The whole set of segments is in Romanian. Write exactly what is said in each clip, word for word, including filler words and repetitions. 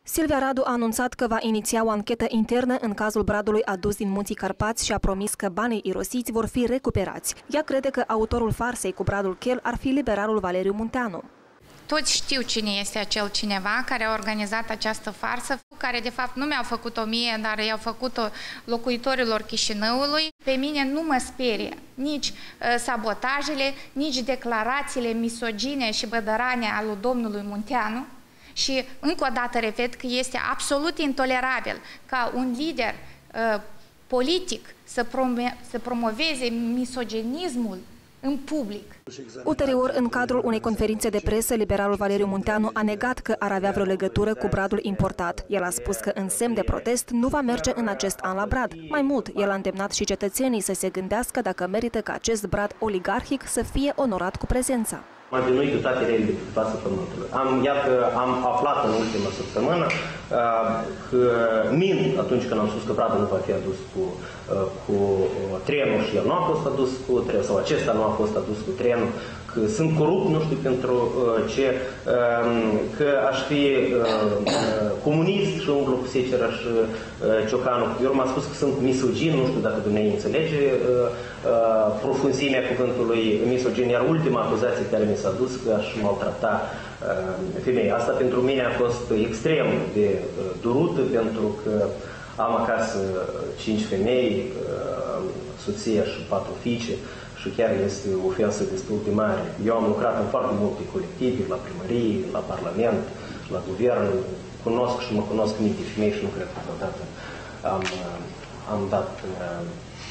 Silvia Radu a anunțat că va iniția o anchetă internă în cazul bradului adus din Munții Carpați și a promis că banii irosiți vor fi recuperați. Ea crede că autorul farsei cu bradul chel ar fi liberalul Valeriu Munteanu. Toți știu cine este acel cineva care a organizat această farsă, care de fapt nu mi-au făcut-o mie, dar i-au făcut-o locuitorilor Chișinăului. Pe mine nu mă sperie nici uh, sabotajele, nici declarațiile misogine și bădărane ale lui domnului Munteanu. Și încă o dată repet că este absolut intolerabil ca un lider uh, politic să, prome să promoveze misoginismul în public. Ulterior, în cadrul unei conferințe de presă, liberalul Valeriu Munteanu a negat că ar avea vreo legătură cu bradul importat. El a spus că în semn de protest nu va merge în acest an la brad. Mai mult, el a îndemnat și cetățenii să se gândească dacă merită ca acest brad oligarhic să fie onorat cu prezența. M-am vinuit de toate relele de față pământului. Am, iată, am aflat în ultima săptămână uh, că mint atunci când am spus că bradul nu va fi adus cu, uh, cu trenul și el nu a fost adus cu trenul, sau acesta nu a fost adus cu trenul, că sunt corupt, nu știu pentru uh, ce, uh, că aș fi uh, comunist și umblu cu secera și uh, ciocanul. Eu m-am spus că sunt misogin, nu știu dacă dumneavoastră înțelege uh, uh, profunzimea cuvântului misogin, iar ultima acuzație care mi s-a dus că aș maltrata uh, femeia. Asta pentru mine a fost extrem de uh, durută, pentru că am acasă cinci femei, uh, soția și patru fiice, și chiar este o ofensă destul de mare. Eu am lucrat în foarte multe colective, la primărie, la parlament, la guvern, cunosc și mă cunosc multe femei și nu cred că vreodată am, am dat uh,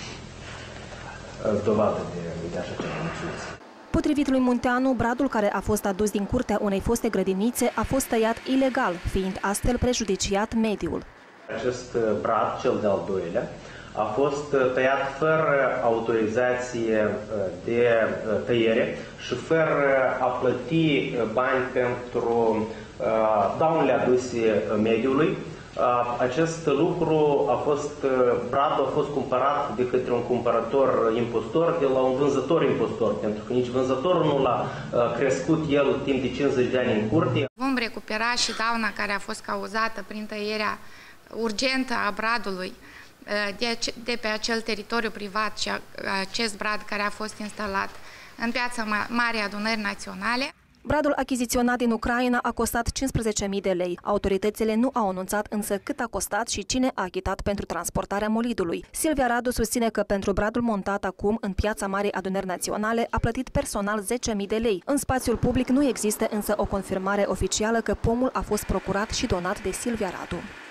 dovadă de, de așa ceva. Mulțumesc. Potrivit lui Munteanu, bradul care a fost adus din curtea unei foste grădinițe a fost tăiat ilegal, fiind astfel prejudiciat mediul. Acest brad, cel de-al doilea, a fost tăiat fără autorizație de tăiere și fără a plăti bani pentru daunele aduse mediului. Acest lucru a fost, bradul a fost cumpărat de către un cumpărător impostor de la un vânzător impostor, pentru că nici vânzătorul nu l-a crescut el timp de cincizeci de ani în curte. Vom recupera și dauna care a fost cauzată prin tăierea urgentă a bradului de, de pe acel teritoriu privat și acest brad care a fost instalat în Piața Marii Adunări Naționale. Bradul achiziționat din Ucraina a costat cincisprezece mii de lei. Autoritățile nu au anunțat însă cât a costat și cine a achitat pentru transportarea molidului. Silvia Radu susține că pentru bradul montat acum în Piața Marii Adunări Naționale a plătit personal zece mii de lei. În spațiul public nu există însă o confirmare oficială că pomul a fost procurat și donat de Silvia Radu.